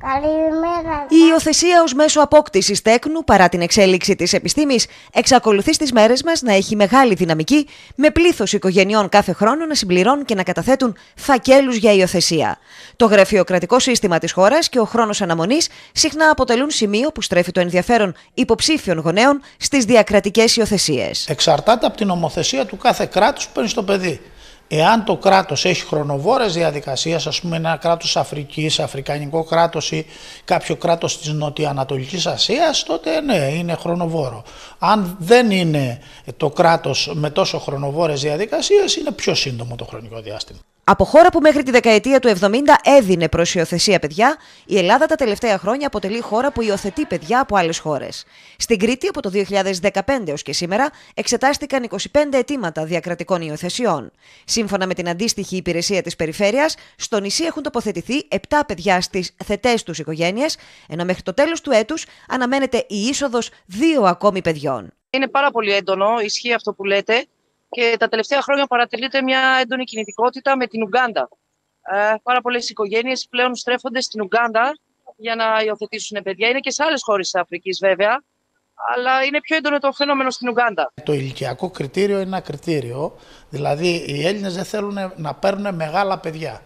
Η υιοθεσία ως μέσο απόκτησης τέκνου, παρά την εξέλιξη της επιστήμης, εξακολουθεί στις μέρες μας να έχει μεγάλη δυναμική, με πλήθος οικογενειών κάθε χρόνο να συμπληρώνουν και να καταθέτουν φακέλους για υιοθεσία. Το γραφειοκρατικό σύστημα της χώρας και ο χρόνος αναμονής συχνά αποτελούν σημείο που στρέφει το ενδιαφέρον υποψήφιων γονέων στις διακρατικές υιοθεσίες. Εξαρτάται από την νομοθεσία του κάθε κράτους που παίρνει στο παιδί. Εάν το κράτος έχει χρονοβόρες διαδικασίες, ας πούμε ένα κράτος Αφρικής, αφρικανικό κράτος ή κάποιο κράτος της Νοτιοανατολικής Ασίας, τότε ναι, είναι χρονοβόρο. Αν δεν είναι το κράτος με τόσο χρονοβόρες διαδικασίες, είναι πιο σύντομο το χρονικό διάστημα. Από χώρα που μέχρι τη δεκαετία του 70 έδινε προς υιοθεσία παιδιά, η Ελλάδα τα τελευταία χρόνια αποτελεί χώρα που υιοθετεί παιδιά από άλλες χώρες. Στην Κρήτη, από το 2015 ως και σήμερα, εξετάστηκαν 25 αιτήματα διακρατικών υιοθεσιών. Σύμφωνα με την αντίστοιχη υπηρεσία της περιφέρειας, στο νησί έχουν τοποθετηθεί 7 παιδιά στις θετές τους οικογένειες, ενώ μέχρι το τέλος του έτους αναμένεται η είσοδος 2 ακόμη παιδιών. Είναι πάρα πολύ έντονο, ισχύει αυτό που λέτε. Και τα τελευταία χρόνια παρατηρείται μια έντονη κινητικότητα με την Ουγκάντα. Πάρα πολλές οικογένειες πλέον στρέφονται στην Ουγκάντα για να υιοθετήσουν παιδιά. Είναι και σε άλλες χώρες της Αφρικής βέβαια, αλλά είναι πιο έντονο το φαινόμενο στην Ουγκάντα. Το ηλικιακό κριτήριο είναι ένα κριτήριο, δηλαδή οι Έλληνες δεν θέλουν να παίρνουν μεγάλα παιδιά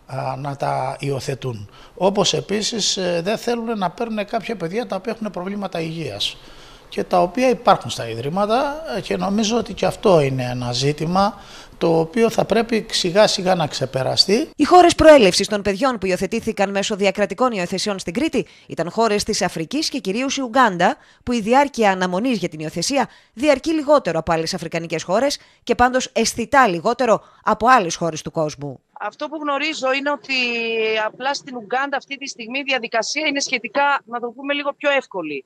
να τα υιοθετούν. Όπως επίσης δεν θέλουν να παίρνουν κάποια παιδιά τα οποία έχουν προβλήματα υγείας και τα οποία υπάρχουν στα ιδρύματα, και νομίζω ότι και αυτό είναι ένα ζήτημα το οποίο θα πρέπει σιγά σιγά να ξεπεραστεί. Οι χώρες προέλευσης των παιδιών που υιοθετήθηκαν μέσω διακρατικών υιοθεσιών στην Κρήτη ήταν χώρες της Αφρικής και κυρίως η Ουγκάντα, που η διάρκεια αναμονής για την υιοθεσία διαρκεί λιγότερο από άλλες αφρικανικές χώρες και πάντως αισθητά λιγότερο από άλλες χώρες του κόσμου. Αυτό που γνωρίζω είναι ότι απλά στην Ουγκάντα αυτή τη στιγμή η διαδικασία είναι σχετικά, να το πούμε, λίγο πιο εύκολη.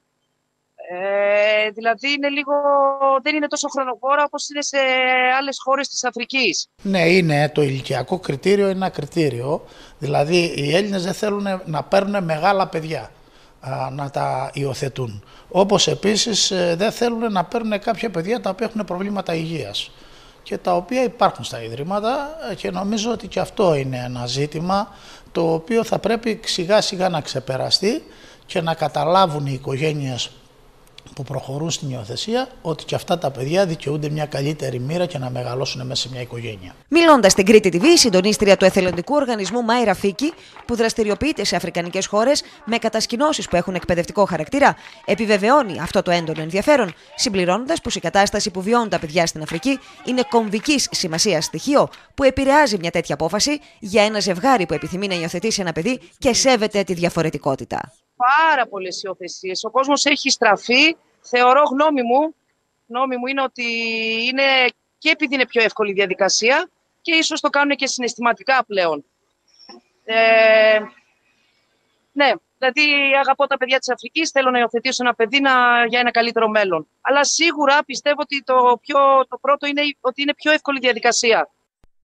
Δηλαδή δεν είναι τόσο χρονοβόρα όπως είναι σε άλλες χώρες της Αφρικής. Ναι, είναι το ηλικιακό κριτήριο, είναι ένα κριτήριο. Δηλαδή οι Έλληνες δεν θέλουν να παίρνουν μεγάλα παιδιά να τα υιοθετούν. Όπως επίσης δεν θέλουν να παίρνουν κάποια παιδιά τα οποία έχουν προβλήματα υγείας και τα οποία υπάρχουν στα ιδρύματα, και νομίζω ότι και αυτό είναι ένα ζήτημα το οποίο θα πρέπει σιγά σιγά να ξεπεραστεί και να καταλάβουν οι οικογένειες που προχωρούν στην υιοθεσία ότι και αυτά τα παιδιά δικαιούνται μια καλύτερη μοίρα και να μεγαλώσουν μέσα σε μια οικογένεια. Μιλώντας στην Κρήτη TV, η συντονίστρια του εθελοντικού οργανισμού Μάιρα Φίκη, που δραστηριοποιείται σε αφρικανικές χώρες με κατασκηνώσεις που έχουν εκπαιδευτικό χαρακτήρα, επιβεβαιώνει αυτό το έντονο ενδιαφέρον, συμπληρώνοντας πως η κατάσταση που βιώνουν τα παιδιά στην Αφρική είναι κομβικής σημασίας στοιχείο που επηρεάζει μια τέτοια απόφαση για ένα ζευγάρι που επιθυμεί να υιοθετήσει ένα παιδί και σέβεται τη διαφορετικότητα. Πάρα πολλές υιοθεσίες. Ο κόσμος έχει στραφεί. Θεωρώ, γνώμη μου είναι ότι είναι και επειδή είναι πιο εύκολη η διαδικασία και ίσως το κάνουν και συναισθηματικά πλέον. Ναι, δηλαδή αγαπώ τα παιδιά της Αφρικής, θέλω να υιοθετήσω ένα παιδί για ένα καλύτερο μέλλον. Αλλά σίγουρα πιστεύω ότι το πρώτο είναι ότι είναι πιο εύκολη η διαδικασία.